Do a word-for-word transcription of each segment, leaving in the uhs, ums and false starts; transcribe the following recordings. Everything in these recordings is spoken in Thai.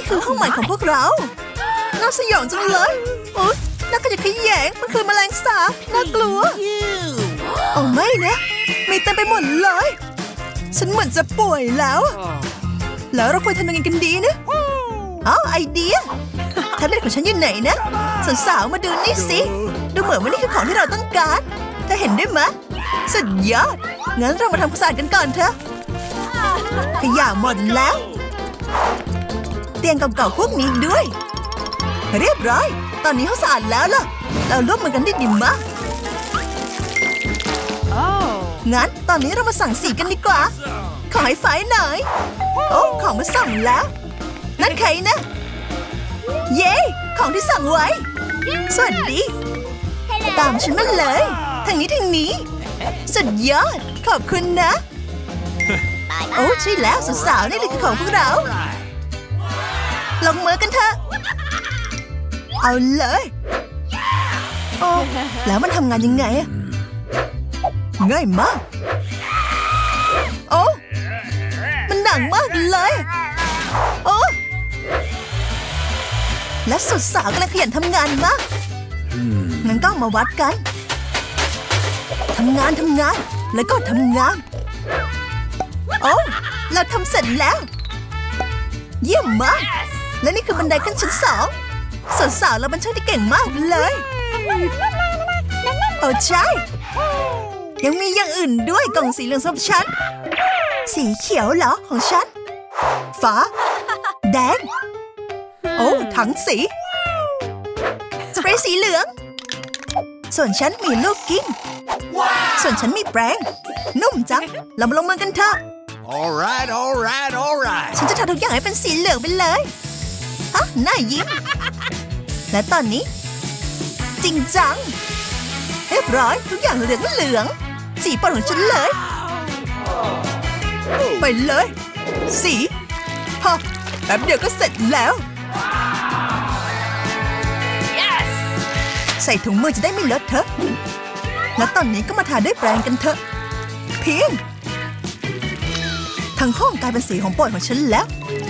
คือห้องใหม่ของพวกเราน่าสยองจังเลยโอ๊ยน่าขยะแขยงมันคือแมลงสาบน่ากลัวโอ้ไม่นะมีเต็มไปหมดเลยฉันเหมือนจะป่วยแล้วแล้วเราควรทำยังไงกันดีนะอ๋อไอเดียแท็บเล็ตของฉันอยู่ไหนนะสาวๆมาดูนี่สิดูเหมือนว่านี่คือของที่เราต้องการเธอเห็นด้วยไหมสุดยอดงั้นเรามาทำความสะอาดกันก่อนเถอะขยะหมดแล้วเตียงเก่าๆพวกนี้ด้วยเรียบร้อยตอนนี้เขาสะอาดแล้วล่ะเราร่วมมือกันได้ดีมากงั้นตอนนี้เรามาสั่งสีกันดีกว่าขอให้ไฟหน่อยโอ้ของมาสั่งแล้วนั่นใครนะเย้ของที่สั่งไว้สวัสดีตามฉันมาเลยทางนี้ทางนี้สุดยอดขอบคุณนะโอ้ใช่แล้วสาวๆนี่เลยคือของพวกเราลงมือกันเถอะเอาเลยโอ้แล้วมันทำงานยังไงอะง่ายมากโอ้มันหนักมากเลยโอ้และสุดสาวกำลังขยันทำงานมากงั้นก็มาวัดกันทำงานทำงานแล้วก็ทำงานโอ้เราทำเสร็จแล้วเยี่ยมมากและนี่คือบันไดขึ้นชั้นสองสาวๆเราเป็นช่างที่เก่งมากเลยโอ้ใช่ยังมีอย่างอื่นด้วยกล่องสีเหลืองสำหรับฉันสีเขียวเหรอของฉันฟ้าแดงโอ้ถังสีสเปรย์สีเหลืองส่วนฉันมีลูกกิ้งส่วนฉันมีแปรงนุ่มจังเรามาลงมือกันเถอะ alright alright alright ฉันจะทำทุกอย่างให้เป็นสีเหลืองไปเลยฮะน่ายิ้มและตอนนี้จริงจังเรียบร้อยทุกอย่างเหลืองเหลืองสีโปรดของฉันเลยไปเลยสีฮะแป๊บเดียวก็เสร็จแล้วใส่ถุงมือจะได้ไม่เลอะเทอะแล้วตอนนี้ก็มาทาด้วยแปรงกันเถอะเพียงทั้งห้องกลายเป็นสีของโปรดของฉันแล้ว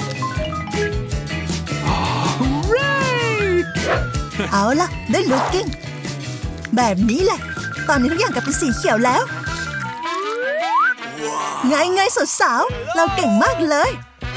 เอาล่ะได้ลูกกิ้งแบบนี้แหละตอนนี้ทุกอย่างกลายเป็นสีเขียวแล้วไงไงสาวๆเราเก่งมากเลย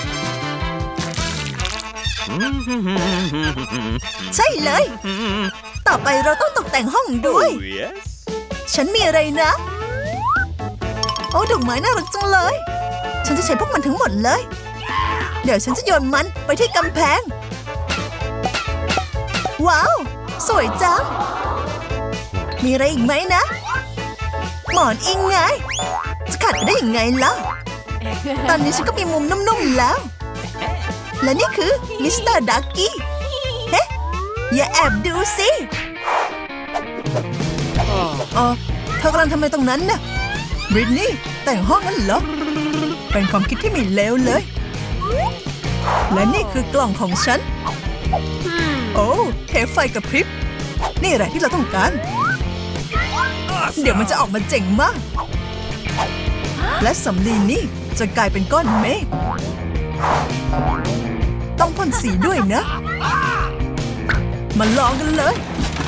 ใช่เลยต่อไปเราต้องตกแต่งห้องด้วยฉันมีอะไรนะโอ้ดอกไม้น่ารักจังเลยฉันจะใช้พวกมันทั้งหมดเลยเดี๋ยวฉันจะโยนมันไปที่กำแพงว้าวสวยจังมีอะไรอีกไหมนะหมอนอิงไงจะขาดไปได้ยังไงล่ะตอนนี้ฉันก็มีมุมนุ่มๆแล้วและนี่คือมิสเตอร์ดักกี้เฮ้อย่าแอบดูสิอ๋อเธอกำลังทำอะไรตรงนั้นน่ะบริตนี่แต่งห้องนั้นเหรอเป็นความคิดที่ไม่เลวเลยและนี่คือกล่องของฉันโอ้เทปไฟกับพริบนี่แหละที่เราต้องการเดี๋ยวมันจะออกมาเจ๋งมากและสำลีนี่จะกลายเป็นก้อนเมฆต้องพ่นสีด้วยนะมาลองกันเลย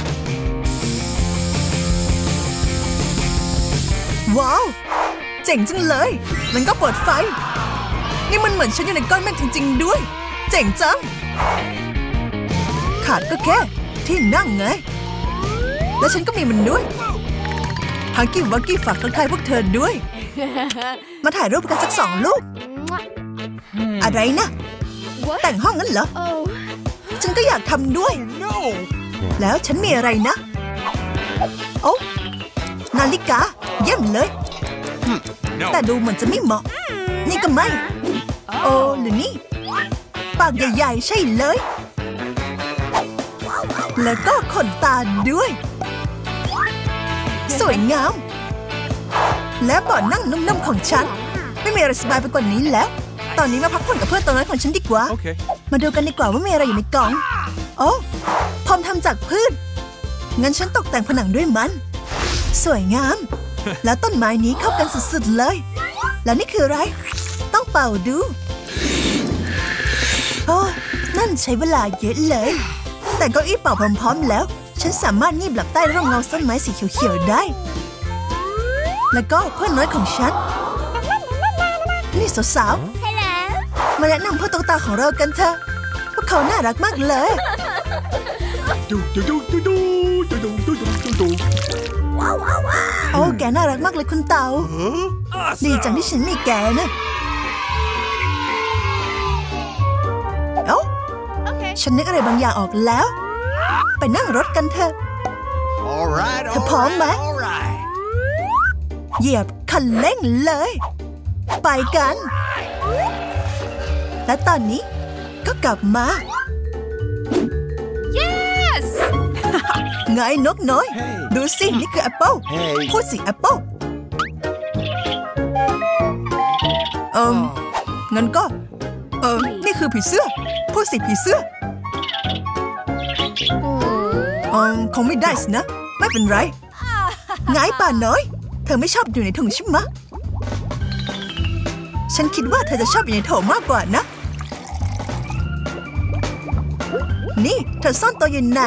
ว้าวเจ๋งจังเลยมันก็เปิดไฟนี่มันเหมือนฉันอยู่ในก้อนเมฆจริงๆด้วยเจ๋งจังขาดก็แค่ที่นั่งไงแล้วฉันก็มีมันด้วยฮักกี้วักกี้ฝากทักทายพวกเธอด้วยมาถ่ายรูปกันสักสองรูปอะไรนะแต่งห้องนั้นเหรอฉันก็อยากทำด้วยแล้วฉันมีอะไรนะโอ้นาฬิกาเยี่ยมเลยแต่ดูเหมือนจะไม่เหมาะนี่ก็ไม่โอ้หรือนี่ปากใหญ่ๆใช่เลยแล้วก็ขนตาด้วยสวยงามและเบาะนั่งนุ่มๆของฉันไม่มีอะไรสบายไปกว่านี้แล้วตอนนี้มาพักผ่อนกับเพื่อนตัวน้อยของฉันดีกว่า okay. มาดูกันดีกว่าว่ามีอะไรอยู่ในกล่องโอ้พรมทำจากพืชงั้นฉันตกแต่งผนังด้วยมันสวยงามแล้วต้นไม้นี้เข้ากันสุดๆเลยแล้วนี่คืออะไรต้องเป่าดูโอ้นั่นใช้เวลาเยอะเลยแต่เก้าอี้เป่าพร้อมๆแล้วฉันสามารถงีบหลับใต้ร่มเงาต้นไม้สีเขียวๆได้แล้วก็เพื่อนน้อยของฉันนี่สาวๆมาแนะนำพ่อตุ๊กตาของเรากันเถอะพวกเขาน่ารักมากเลยโอ้แกน่ารักมากเลยคุณเต่าดีจังที่ฉันมีแกนะเอ้าฉันนึกอะไรบางอย่างออกแล้วไปนั่งรถกันเถอะเธอพร้อมไหมเหยียบคันเร่งเลยไปกันและตอนนี้ก็กลับมา yes ไงนกน้อย hey. ดูสินี่คือแอปเปิ้ล hey. พูดสิแอปเปิ้ลเอิมงั้นก็เอิมนี่คือผีเสื้อพูดสิผีเสื้อเอิมคงไม่ได้สินะไม่เป็นไรไงป่าน้อยเธอไม่ชอบอยู่ในถุงใช่ไหมฉันคิดว่าเธอจะชอบอยู่ในโถมากกว่านะนี่เธอซ่อนตัวอยู่ไหน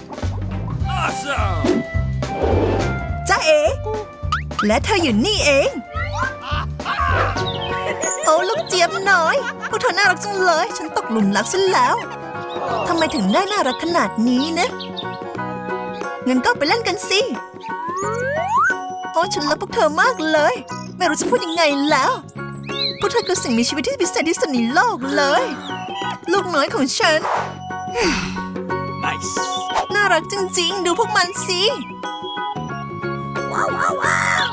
จ้าเอ๋และเธออยู่นี่เองโอ้ลูกเจี๊ยบน้อยพวกเธอน่ารักจังเลยฉันตกหลุมรักฉันแล้วทำไมถึงได้น่ารักขนาดนี้นะงั้นก็ไปเล่นกันสิโอ้ฉันรักพวกเธอมากเลยไม่รู้จะพูดยังไงแล้วพวกเธอคือสิ่งมีชีวิตที่พิเศษที่สุดในโลกเลยลูกน้อยของฉัน nice. น่ารักจริงๆดูพวกมันสิว้าวว้าวว้าว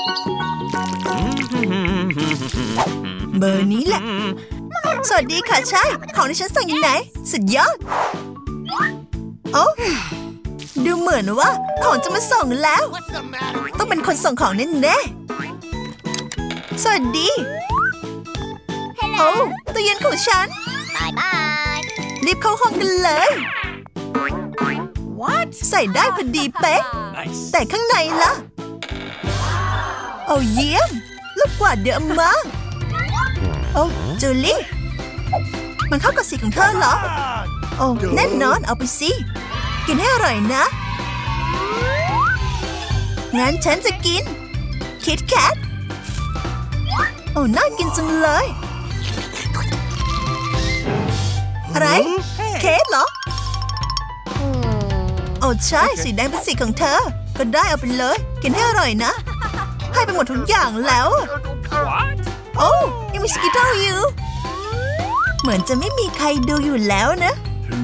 เบอร์นี้แหละสวัสดีค่ะใช่ของที่ฉันสั่งอยู่ไหนสุดยอดโอ้ดูเหมือนว่าของจะมาส่งแล้วต้องเป็นคนส่งของแน่ๆสวัสดีโอ้ตู้เย็นของฉันบายบายรีบเข้าห้องกันเลย What? ใส่ได้พอดีเป๊ะ nice. แต่ข้างในล่ะโอ้เยี่ยมลูกกวาดเยอะมากโอ้จูลี่มันเข้ากับสีของเธอเหรอโอ้แน่นอนเอาไปสิกินให้อร่อยนะงั้นฉันจะกินคิตแคทโอ้น่ากินจังเลยอะไรเค้กเหรอโอ้ใช่สีแดงเป็นสีของเธอก็ได้เอาไปเลยกินให้อร่อยนะให้ไปหมดทุกอย่างแล้วโอ้ยังมีสกิทเทิลอยู่เหมือนจะไม่มีใครดูอยู่แล้วนะ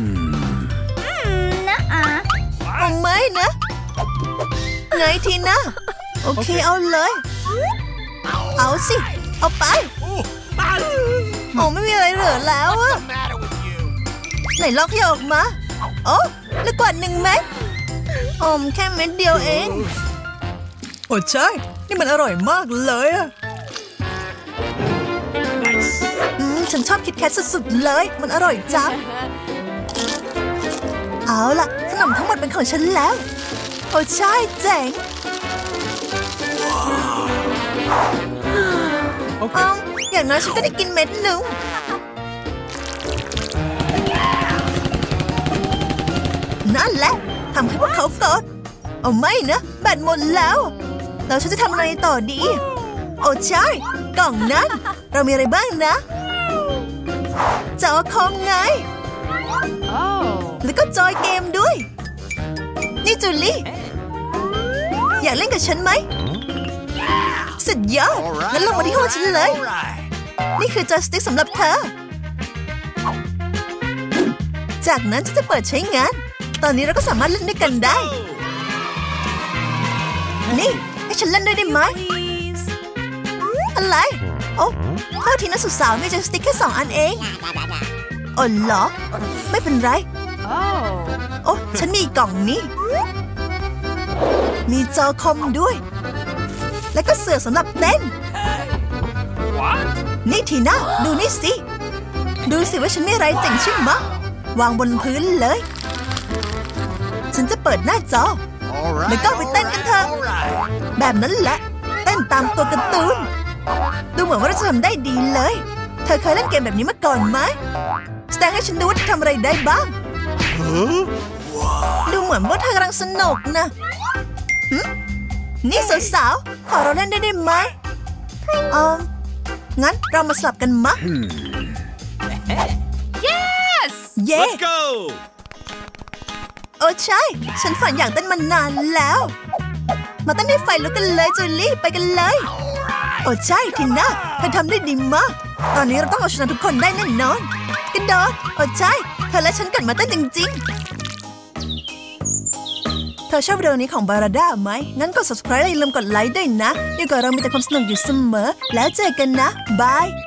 นะอ่ะโอ้ไม่นะไงทีนะโอเคเอาเลยเอาสิเอาไปโอ้ไม่มีอะไรเหลือแล้วอะไหนลอกให้ออกมาโอ้แล้วกว่าหนึ่งเม็ดอมแค่เม็ดเดียวเองโอ้ใช่นี่มันอร่อยมากเลยอะอืมฉันชอบคิดแคทสุดๆเลยมันอร่อยจังเอาล่ะขนมทั้งหมดเป็นของฉันแล้วโอ้ใช่เจ๋งอ๋ออย่างน้อยฉันก็ได้กินเม็ดหนึ่งนั่นแหละทำให้พวกเขาโกรธเอาไม่นะแบตหมดแล้วแล้วฉันจะทำอะไรต่อดีโอ้ใช่กล่องนั้นเรามีอะไรบ้างนะจอคอมไงแล้วก็จอยเกมด้วยนี่จูลี่อยากเล่นกับฉันไหมสุดยอดงั้นลงมาที่ห้องฉันเลยนี่คือจอยสติ๊กสำหรับเธอจากนั้นฉันจะเปิดใช้งานตอนนี้เราก็สามารถเล่นด้วยกันได้นี่ให้ฉันเล่นด้วยได้ไหมอะไรโอ้โทษทีนะสุดสาวมีจอยสติ๊กแค่สองอันเองอ๋อเหรอไม่เป็นไรโอ้ฉันมีกล่องนี้มีจอคอมด้วยแล้วก็เสื่อสำหรับเต้นนี่ทีน่าดูนี่สิดูสิว่าฉันมีอะไรเจ๋งใช่ไหมวางบนพื้นเลยฉันจะเปิดหน้าจอแล้วก็ไปเต้นกันเถอะแบบนั้นแหละเต้นตามตัวการ์ตูนดูเหมือนว่าเราจะทำได้ดีเลยเธอเคยเล่นเกมแบบนี้มาก่อนไหมแสดงให้ฉันดูว่าเธอทำอะไรได้บ้างดูเหมือนว่าเธอกำลังสนุกนะนี่สาวๆขอเราเล่นได้ไหมเอองั้นเรามาสลับกันมะ Yes เย้ Let's go โอ้ใช่ฉันฝันอยากเต้นมานานแล้วมาเต้นให้ไฟลุกกันเลยจูลี่ไปกันเลยโอ้ใช่ทินน่าเธอทำได้ดีมากตอนนี้เราต้องเอาชนะทุกคนได้แน่นอนกันโดดโอ้ใช่เธอและฉันกัดมาเต้นจริงๆเธอชอบวิดีโอนี้ของบาราด้าไหมงั้นกด ซับสไครบ์ และอย่าลืมกดไลค์ด้วยนะอยู่กับเรามีแต่ความสนุกอยู่เสมอแล้วเจอกันนะบาย